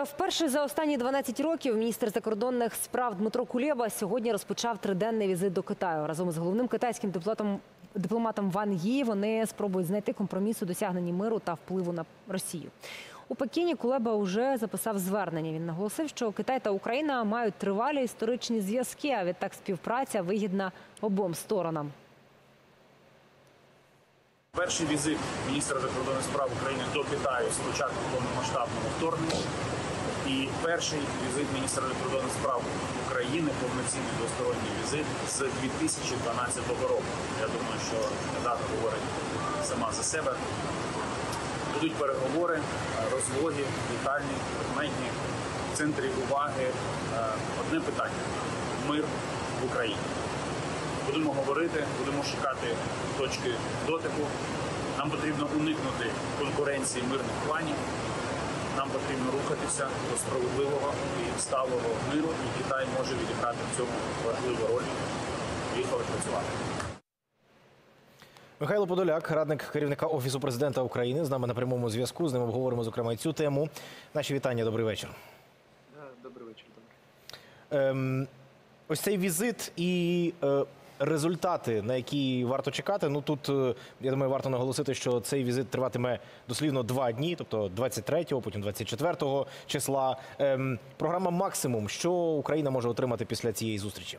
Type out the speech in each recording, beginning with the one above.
Вперше за останні 12 років міністр закордонних справ Дмитро Кулеба сьогодні розпочав триденний візит до Китаю. Разом з головним китайським дипломатом Ван Ї вони спробують знайти компроміс у досягненні миру та впливу на Росію. У Пекіні Кулеба вже записав звернення. Він наголосив, що Китай та Україна мають тривалі історичні зв'язки, а відтак співпраця вигідна обом сторонам. Перший візит міністра закордонних справ України до Китаю з початку повномасштабного вторгнення і перший візит міністра закордонних справ України, повноцінний двосторонній візит з 2012 року. Я думаю, що дата говорить сама за себе. Будуть переговори, розлоги, детальні, предметні, в центрі уваги одне питання – мир в Україні. Будемо говорити, будемо шукати точки дотику. Нам потрібно уникнути конкуренції мирних планів. Нам потрібно рухатися до справедливого і сталого миру, і Китай може відіграти в цьому важливу роль і працювати. Михайло Подоляк, радник керівника Офісу президента України, з нами на прямому зв'язку. З ним обговоримо, зокрема, і цю тему. Наші вітання, добрий вечір. Добрий вечір. Ось цей візит і результати, на які варто чекати. Ну тут, я думаю, варто наголосити, що цей візит триватиме дослівно 2 дні, тобто 23-го, потім 24-го числа. Програма «Максимум». Що Україна може отримати після цієї зустрічі?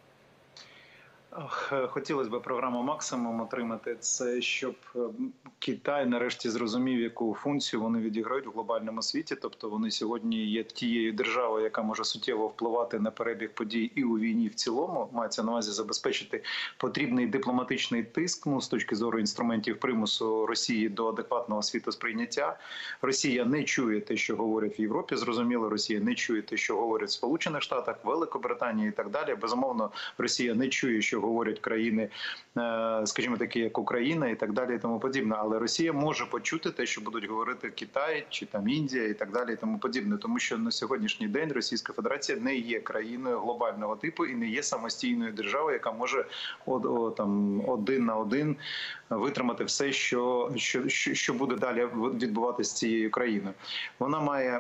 Хотілося б програму «Максимум» отримати. Це щоб Китай нарешті зрозумів, яку функцію вони відіграють в глобальному світі. Тобто вони сьогодні є тією державою, яка може суттєво впливати на перебіг подій і у війні в цілому. Мається на увазі забезпечити потрібний дипломатичний тиск, з точки зору інструментів примусу Росії до адекватного світосприйняття. Росія не чує те, що говорять в Європі, зрозуміло. Росія не чує те, що говорять в Сполучених Штатах, Великобританії і так далі. Безумовно, Росія не чує, що говорять країни, скажімо, такі як Україна і так далі і тому подібне. Але Росія може почути те, що будуть говорити Китай чи там Індія і так далі і тому подібне. Тому що на сьогоднішній день Російська Федерація не є країною глобального типу і не є самостійною державою, яка може один на один витримати все, що буде далі відбуватися з цією країною. Вона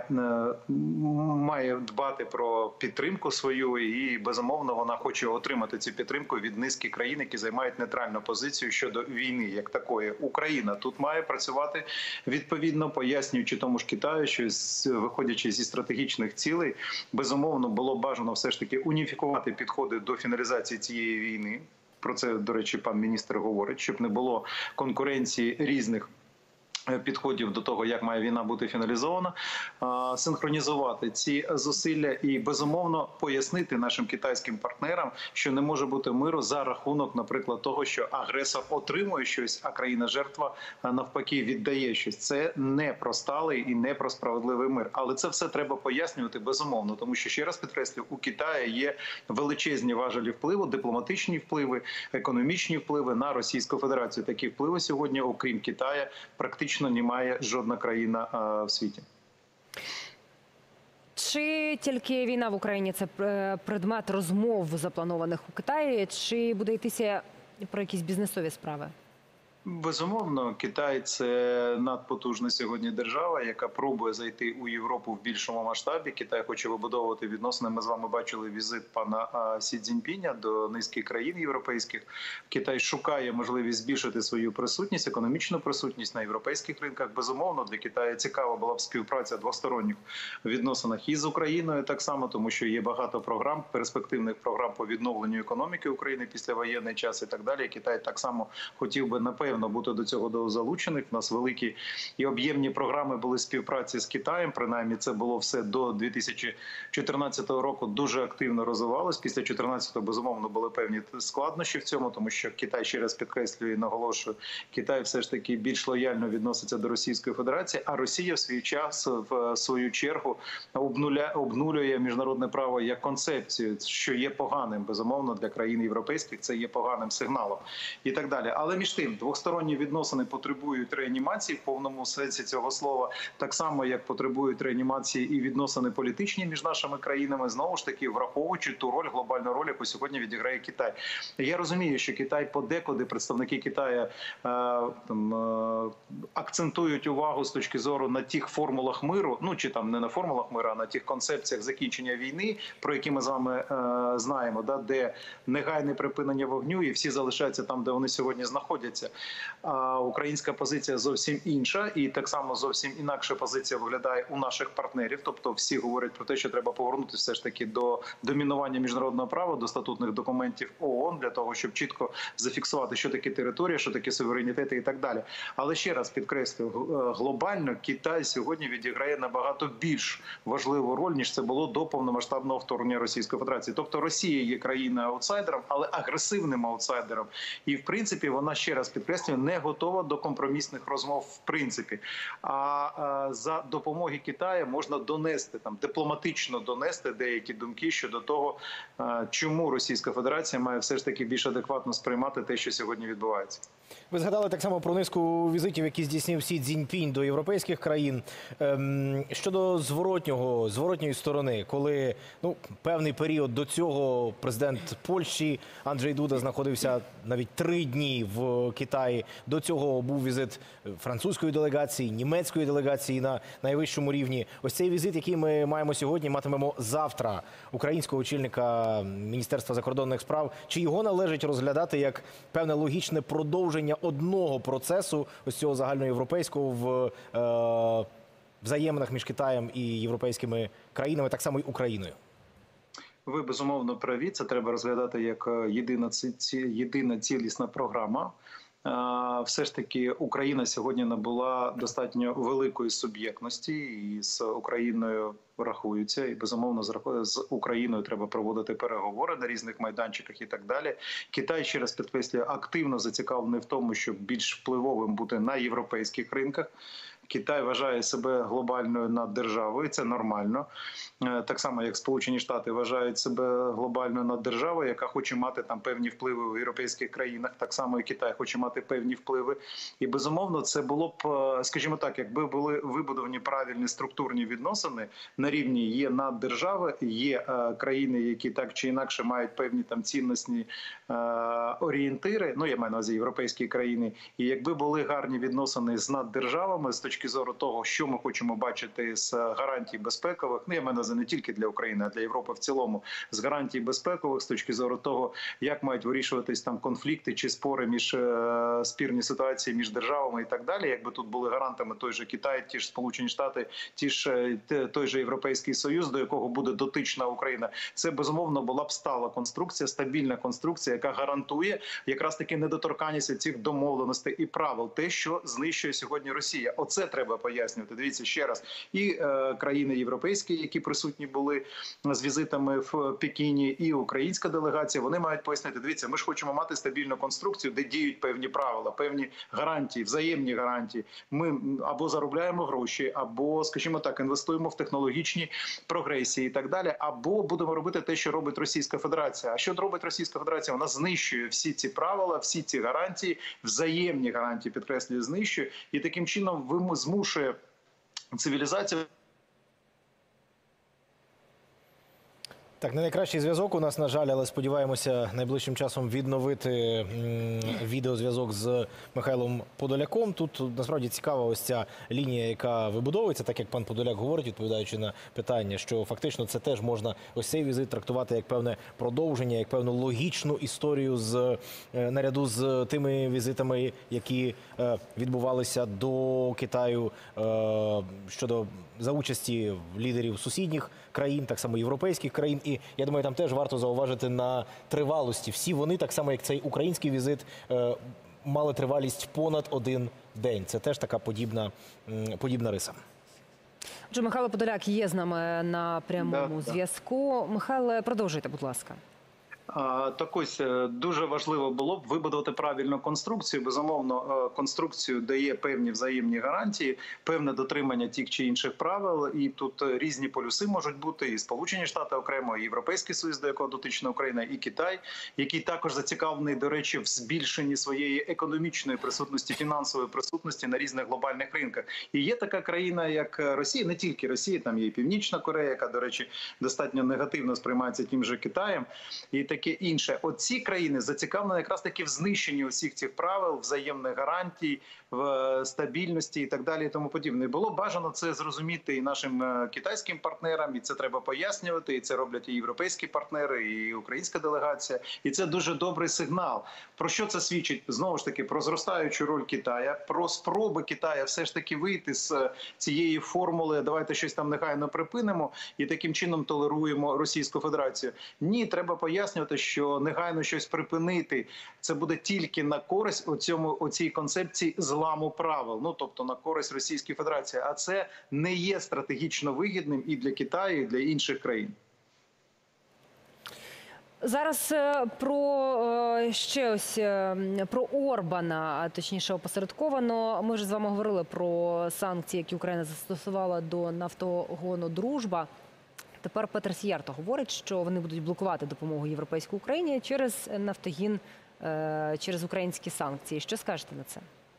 має дбати про підтримку свою і, безумовно, вона хоче отримати цю підтримку від низки країн, які займають нейтральну позицію щодо війни як такої. Україна тут має працювати відповідно, пояснюючи тому ж Китаю, що виходячи зі стратегічних цілей, безумовно, було бажано все ж таки уніфікувати підходи до фіналізації цієї війни. Про це, до речі, пан міністр говорить, щоб не було конкуренції різних підходів до того, як має війна бути фіналізована, синхронізувати ці зусилля і, безумовно, пояснити нашим китайським партнерам, що не може бути миру за рахунок, наприклад, того, що агресор отримує щось, а країна-жертва, навпаки, віддає щось. Це не про сталий і не про справедливий мир. Але це все треба пояснювати, безумовно, тому що, ще раз підкреслюю, у Китаї є величезні важелі впливу, дипломатичні впливи, економічні впливи на Російську Федерацію. Такі впливи сьогодні, окрім Китаю, практично не має жодна країна в світі. Чи тільки війна в Україні – це предмет розмов, запланованих у Китаї, чи буде йтися про якісь бізнесові справи? Безумовно, Китай – це надпотужна сьогодні держава, яка пробує зайти у Європу в більшому масштабі. Китай хоче вибудовувати відносини. Ми з вами бачили візит пана Сі Цзіньпіня до низки країн європейських. Китай шукає можливість збільшити свою присутність, економічну присутність на європейських ринках. Безумовно, для Китаю цікава була б співпраця двосторонніх відносинах із Україною так само, тому що є багато програм, перспективних програм по відновленню економіки України після воєнний час і так далі. Китай так само хотів би, напевно, бути до цього залучених. У нас великі і об'ємні програми були співпраці з Китаєм. Принаймні, це було все до 2014 року дуже активно розвивалось. Після 2014-го, безумовно, були певні складнощі в цьому, тому що Китай, ще раз підкреслюю і наголошую, Китай все ж таки більш лояльно відноситься до Російської Федерації, а Росія в свій час, в свою чергу, обнулює міжнародне право як концепцію, що є поганим, безумовно, для країн європейських, це є поганим сигналом і так далі. Але між тим, двосторонні Двосторонні відносини потребують реанімації в повному сенсі цього слова, так само, як потребують реанімації і відносини політичні між нашими країнами, знову ж таки, враховуючи ту роль, глобальну роль, яку сьогодні відіграє Китай. Я розумію, що Китай подекуди, представники Китаю акцентують увагу з точки зору на тих формулах миру, ну чи там не на формулах миру, а на тих концепціях закінчення війни, про які ми з вами знаємо, де негайне припинення вогню і всі залишаються там, де вони сьогодні знаходяться. А українська позиція зовсім інша, і так само зовсім інакша позиція виглядає у наших партнерів. Тобто всі говорять про те, що треба повернутися все ж таки до домінування міжнародного права, до статутних документів ООН, для того, щоб чітко зафіксувати, що таке територія, що таке суверенітет і так далі. Але ще раз підкреслюю, глобально Китай сьогодні відіграє набагато більш важливу роль, ніж це було до повномасштабного вторгнення Російської Федерації. Тобто Росія є країною-аутсайдером, але агресивним аутсайдером. І, в принципі, вона, ще раз підкреслюю, не готова до компромісних розмов в принципі. А за допомоги Китаю можна донести, дипломатично донести деякі думки щодо того, чому Російська Федерація має все ж таки більш адекватно сприймати те, що сьогодні відбувається. Ви згадали так само про низку візитів, які здійснив Сі Цзіньпінь до європейських країн. Щодо зворотньої сторони, коли певний період до цього президент Польщі Анджей Дуда знаходився навіть 3 дні в Китаї, до цього був візит французької делегації, німецької делегації на найвищому рівні. Ось цей візит, який ми маємо сьогодні, матимемо завтра, українського очільника Міністерства закордонних справ. Чи його належить розглядати як певне логічне продовження одного процесу, ось цього загальноєвропейського в взаєминах між Китаєм і європейськими країнами, так само і Україною? Ви, безумовно, праві. Це треба розглядати як єдина цілісна програма. Все ж таки Україна сьогодні набула достатньо великої суб'єктності, і з Україною рахуються, і безумовно з Україною треба проводити переговори на різних майданчиках і так далі. Китай, ще раз підкреслюю, активно зацікавлений в тому, щоб більш впливовим бути на європейських ринках. Китай вважає себе глобальною наддержавою, це нормально. Так само, як Сполучені Штати вважають себе глобальною наддержавою, яка хоче мати там певні впливи в європейських країнах, так само і Китай хоче мати певні впливи. І, безумовно, це було б, скажімо так, якби були вибудовані правильні структурні відносини на рівні є наддержави, є країни, які так чи інакше мають певні там цінностні орієнтири, я маю на увазі європейські країни, і якби були гарні відносини з наддержавами з точки зору того, що ми хочемо бачити з гарантій безпекових, я маю на увазі не тільки для України, а для Європи в цілому, з гарантій безпекових, з точки зору того, як мають вирішуватись там конфлікти чи спори спірні ситуації між державами і так далі, якби тут були гарантами той же Китай, ті ж Сполучені Штати, той же Європейський Союз, до якого буде дотична Україна, це, безумовно, була б стала конструкція, стабільна конструкція, яка гарантує якраз таки недоторканність цих домовленостей і правил, те, що знищує сьогодні Росія. Оце треба пояснювати. Дивіться ще раз. І країни європейські, які присутні були з візитами в Пекіні, і українська делегація, вони мають пояснити, дивіться, ми ж хочемо мати стабільну конструкцію, де діють певні правила, певні гарантії, взаємні гарантії. Ми або заробляємо гроші, або, скажімо так, інвестуємо в технологічні прогресії і так далі, або будемо робити те, що робить Російська Федерація. А що робить Російська Федерація? Вона знищує всі ці правила, всі ці гарантії, взаємні гарантії, підкреслюю, знищує, і таким чином змушує цивілізацію. Так, не найкращий зв'язок у нас, на жаль, але сподіваємося найближчим часом відновити відеозв'язок з Михайлом Подоляком. Тут насправді цікава ось ця лінія, яка вибудовується, так як пан Подоляк говорить, відповідаючи на питання, що фактично це теж можна ось цей візит трактувати як певне продовження, як певну логічну історію наряду з тими візитами, які відбувалися до Китаю щодо за участі лідерів сусідніх країн, так само європейських країн. І я думаю, там теж варто зауважити на тривалості. Всі вони, так само як цей український візит, мали тривалість понад 1 день. Це теж така подібна риса. Отже, Михайло Подоляк є з нами на прямому зв'язку. Михайле, продовжуйте, будь ласка. Так ось, дуже важливо було б вибудувати правильну конструкцію. Безумовно, конструкцію дає певні взаємні гарантії, певне дотримання тих чи інших правил. І тут різні полюси можуть бути, і Сполучені Штати окремо, і Європейський Союз, до якого дотична Україна, і Китай, який також зацікавлений, до речі, в збільшенні своєї економічної присутності, фінансової присутності на різних глобальних ринках. І є така країна, як Росія, не тільки Росія, там є і Північна Корея, яка, до речі, достатньо негативно сприймається тим же Китаєм, і таке інше. Оці країни зацікавлені якраз таки в знищенні усіх цих правил, взаємних гарантій, в стабільності і так далі, і тому подібне. Було бажано це зрозуміти і нашим китайським партнерам, і це треба пояснювати, і це роблять і європейські партнери, і українська делегація. І це дуже добрий сигнал. Про що це свідчить? Знову ж таки, про зростаючу роль Китая, про спроби Китая все ж таки вийти з цієї формули «давайте щось там нехайно припинимо» і таким чином толеруємо Російську Федерацію. Ні, треба пояснювати, що негайно щось припинити – це буде тільки на користь оцій концепції зламу правил, ну тобто на користь Російської Федерації. А це не є стратегічно вигідним і для Китаю, і для інших країн. Зараз про Орбана, а точніше опосередковано. Ми вже з вами говорили про санкції, які Україна застосувала до нафтогону «Дружба». Тепер Петер Сіярто говорить, що вони будуть блокувати допомогу європейській Україні через нафтогін, через українські санкції. Що скажете на це?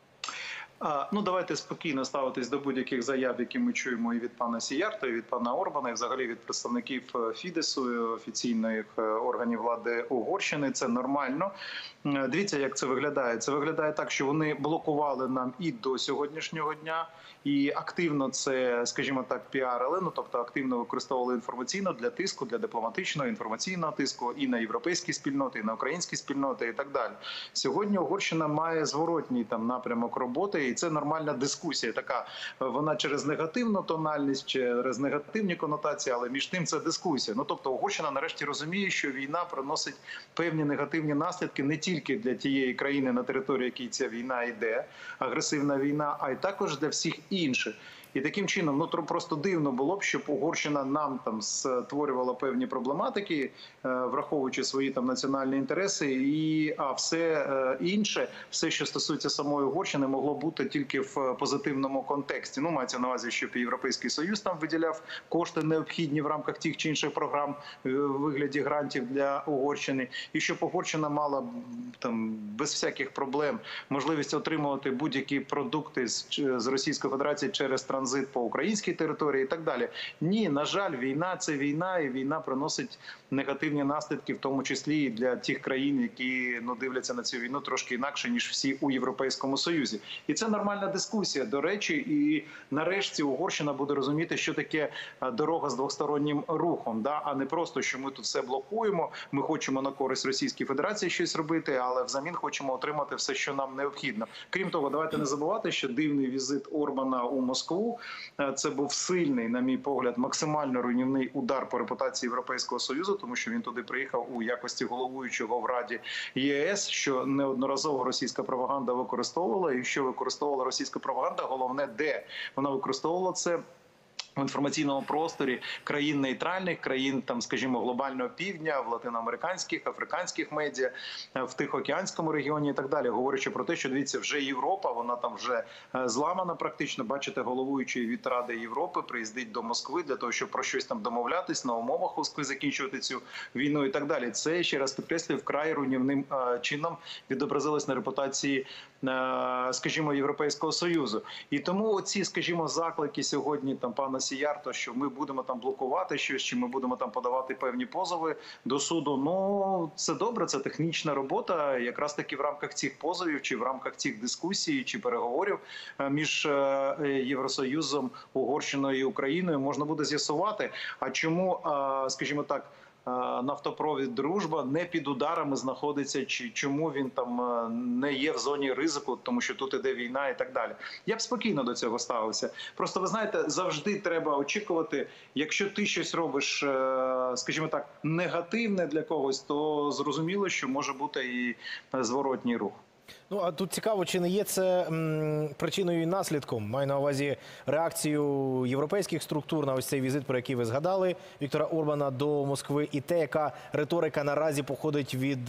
Ну, давайте спокійно ставитись до будь-яких заяв, які ми чуємо і від пана Сіярто, і від пана Орбана, і взагалі від представників Фідесу, офіційних органів влади Угорщини. Це нормально. Дивіться, як це виглядає. Це виглядає так, що вони блокували нам і до сьогоднішнього дня, і активно це, скажімо так, піарили, ну, тобто активно використовували інформаційно для тиску, для дипломатичного, інформаційного тиску і на європейські спільноти, і на українські спільноти, і так далі. Сьогодні Угорщина має зворотній там напрямок роботи, і це нормальна дискусія. Така вона через негативну тональність, через негативні конотації, але між тим це дискусія. Ну, тобто Угорщина нарешті розуміє, що війна приносить певні негативні наслідки не тільки для тієї країни, на території якій ця війна йде, агресивна війна, а й також для всіх інших. І таким чином, ну просто дивно було б, щоб Угорщина нам там створювала певні проблематики, враховуючи свої там національні інтереси, а все інше, все, що стосується самої Угорщини, могло бути тільки в позитивному контексті. Ну, мається на увазі, щоб Європейський Союз там виділяв кошти необхідні в рамках тих чи інших програм в вигляді грантів для Угорщини, і щоб Угорщина мала там без всяких проблем можливість отримувати будь-які продукти з Російської Федерації через транзит по українській території і так далі. Ні, на жаль, війна – це війна, і війна приносить негативні наслідки, в тому числі і для тих країн, які дивляться на цю війну трошки інакше, ніж всі у Європейському Союзі. І це нормальна дискусія, до речі, і нарешті Угорщина буде розуміти, що таке дорога з двостороннім рухом, а не просто, що ми тут все блокуємо, ми хочемо на користь Російській Федерації щось робити, але взамін хочемо отримати все, що нам необхідно. Крім того, давайте не забувати, що дивний візит Орбана у Москву – це був сильний, на мій погляд, максимально руйнівний удар по репутації Європейського Союзу, тому що він туди приїхав у якості головуючого в Раді ЄС, що неодноразово російська пропаганда використовувала, і що використовувала російська пропаганда, головне, де вона використовувала це в інформаційному просторі країн нейтральних, країн, там, скажімо, глобального півдня, в латиноамериканських, африканських медіа, в Тихоокеанському регіоні і так далі, говорячи про те, що, дивіться, вже Європа, вона там вже зламана практично. Бачите, головуючий від Ради Європи приїздить до Москви для того, щоб про щось там домовлятись, на умовах Москви закінчувати цю війну і так далі. Це, ще раз підкреслюю, вкрай руйнівним чином відобразилось на репутації, скажімо, Європейського Союзу. І тому оці, скажімо, заклики сьогодні там пана Сіярто, що ми будемо там блокувати щось, чи ми будемо там подавати певні позови до суду. Ну, це добре, це технічна робота. Якраз таки в рамках цих позовів, чи в рамках цих дискусій, чи переговорів між Євросоюзом, Угорщиною і Україною можна буде з'ясувати, а чому, скажімо так, нафтопровід «Дружба» не під ударами знаходиться, чи чому він там не є в зоні ризику, тому що тут іде війна і так далі. Я б спокійно до цього ставився. Просто, ви знаєте, завжди треба очікувати, якщо ти щось робиш, скажімо так, негативне для когось, то зрозуміло, що може бути і зворотній рух. Ну, а тут цікаво, чи не є це причиною і наслідком? Маю на увазі реакцію європейських структур на ось цей візит, про який ви згадали, Віктора Орбана до Москви, і те, яка риторика наразі походить від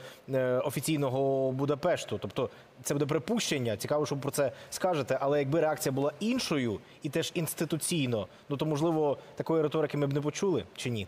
офіційного Будапешту. Тобто це буде припущення, цікаво, що ви про це скажете, але якби реакція була іншою і теж інституційно, ну то, можливо, такої риторики ми б не почули, чи ні?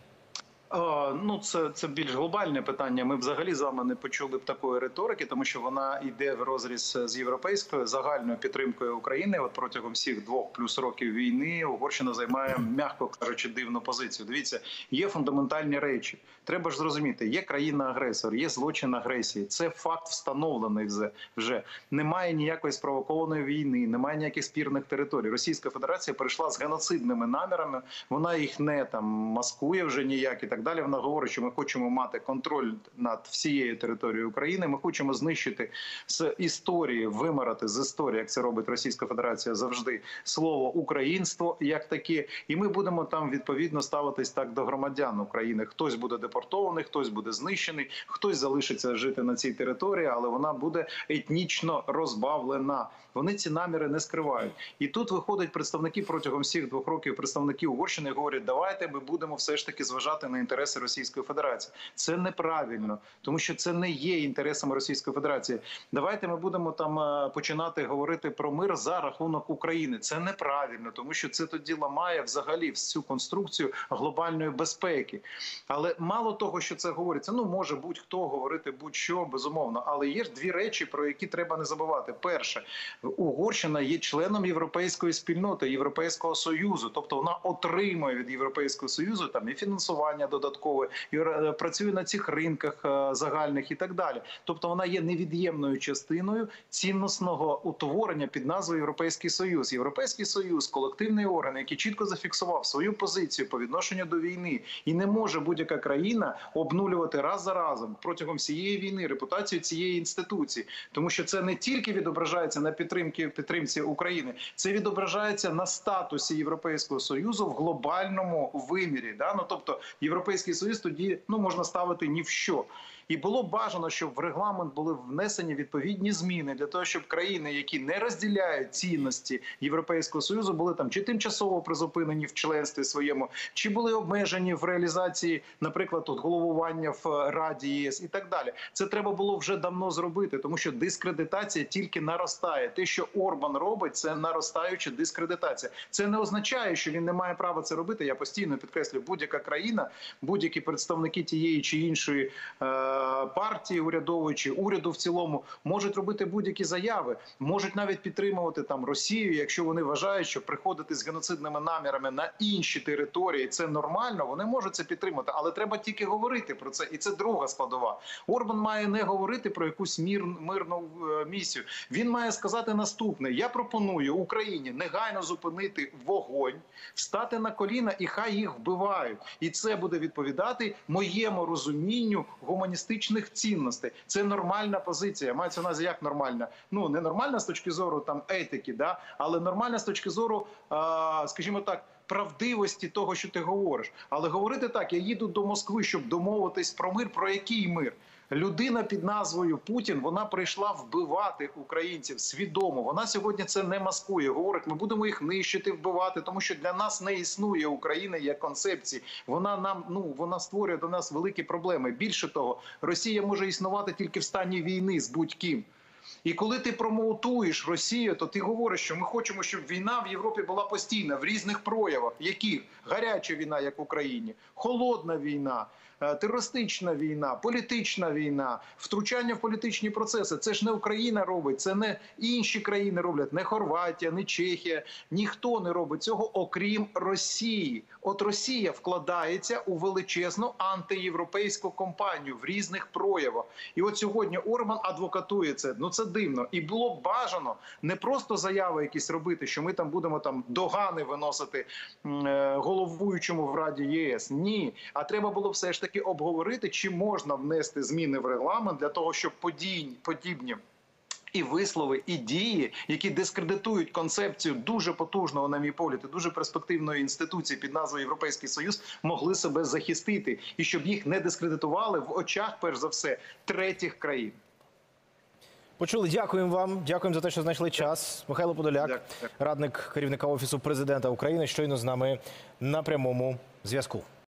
Ну, це більш глобальне питання. Ми взагалі з вами не почули б такої риторики, тому що вона йде в розріз з європейською загальною підтримкою України. От протягом всіх 2+ років війни Угорщина займає, м'яко кажучи, дивну позицію. Дивіться, є фундаментальні речі. Треба ж зрозуміти, є країна-агресор, є злочин агресії. Це факт встановлений вже. Немає ніякої спровокованої війни, немає ніяких спірних територій. Російська Федерація перейшла з геноцидними намірами, вона їх не там маскує вже ніяк і так далі. Вона говорить, що ми хочемо мати контроль над всією територією України, ми хочемо знищити з історії, вимарати з історії, як це робить Російська Федерація завжди, слово «українство» як таке. І ми будемо там відповідно ставитись так до громадян України. Хтось буде депортований, хтось буде знищений, хтось залишиться жити на цій території, але вона буде етнічно розбавлена. Вони ці наміри не скривають. І тут виходять представники протягом всіх 2 років, представники Угорщини, і говорять, давайте ми будемо все ж таки зважати на інтереси Російської Федерації. Це неправильно, тому що це не є інтересами Російської Федерації. Давайте ми будемо там починати говорити про мир за рахунок України. Це неправильно, тому що це тоді ламає взагалі всю конструкцію глобальної безпеки. Але мало того, що це говориться, ну може будь-хто говорити будь-що, безумовно, але є ж 2 речі, про які треба не забувати. Перше, Угорщина є членом європейської спільноти, Європейського Союзу, тобто вона отримує від Європейського Союзу там і фінансування додаткове, і працює на цих ринках загальних і так далі. Тобто вона є невід'ємною частиною цінностного утворення під назвою Європейський Союз. Європейський Союз – колективний орган, який чітко зафіксував свою позицію по відношенню до війни. І не може будь-яка країна обнулювати раз за разом протягом всієї війни репутацію цієї інституції. Тому що це не тільки відображається на підтримці України, це відображається на статусі Європейського Союзу в глобальному вимірі. Да? Ну, тобто Європейський Союз тоді можна ставити ні в що. І було б бажано, щоб в регламент були внесені відповідні зміни для того, щоб країни, які не розділяють цінності Європейського Союзу, були там чи тимчасово призупинені в членстві своєму, чи були обмежені в реалізації, наприклад, головування в Раді ЄС і так далі. Це треба було вже давно зробити, тому що дискредитація тільки наростає. Те, що Орбан робить, це наростаюча дискредитація. Це не означає, що він не має права це робити. Я постійно підкреслюю, будь-яка країна, будь-які представники тієї чи іншої партії урядової чи уряду в цілому можуть робити будь-які заяви, можуть навіть підтримувати там Росію, якщо вони вважають, що приходити з геноцидними намірами на інші території – це нормально, вони можуть це підтримати, але треба тільки говорити про це, і це друга складова. Орбан має не говорити про якусь мирну місію, він має сказати наступне: я пропоную Україні негайно зупинити вогонь, встати на коліна і хай їх вбивають. І це буде відповідати моєму розумінню гуманістичних цінностей. Це нормальна позиція. Мається на увазі, як нормальна? Ну, не нормальна з точки зору там етики, да? Але нормальна з точки зору, скажімо так, правдивості того, що ти говориш. Але говорити так: я їду до Москви, щоб домовитись про мир. Про який мир? Людина під назвою Путін, вона прийшла вбивати українців свідомо. Вона сьогодні це не маскує. Говорить, ми будемо їх нищити, вбивати, тому що для нас не існує України як концепції. Вона створює до нас великі проблеми. Більше того, Росія може існувати тільки в стані війни з будь-ким. І коли ти промоутуєш Росію, то ти говориш, що ми хочемо, щоб війна в Європі була постійна, в різних проявах. Яких? Гаряча війна, як в Україні, холодна війна, терористична війна, політична війна, втручання в політичні процеси. Це ж не Україна робить, це не інші країни роблять, не Хорватія, не Чехія. Ніхто не робить цього, окрім Росії. От Росія вкладається у величезну антиєвропейську кампанію в різних проявах. І от сьогодні Орбан адвокатує це. Ну це дивно. І було б бажано не просто заяви якісь робити, що ми там будемо догани виносити головуючому в Раді ЄС. Ні. А треба було все ж таки обговорити, чи можна внести зміни в регламент для того, щоб подібні і вислови, і дії, які дискредитують концепцію дуже потужного, на мій погляд, і дуже перспективної інституції під назвою Європейський Союз, могли себе захистити. І щоб їх не дискредитували в очах, перш за все, третіх країн. Почули. Дякуємо вам. Дякуємо за те, що знайшли час. Михайло Подоляк, Дякую. радник керівника Офісу президента України, щойно з нами на прямому зв'язку.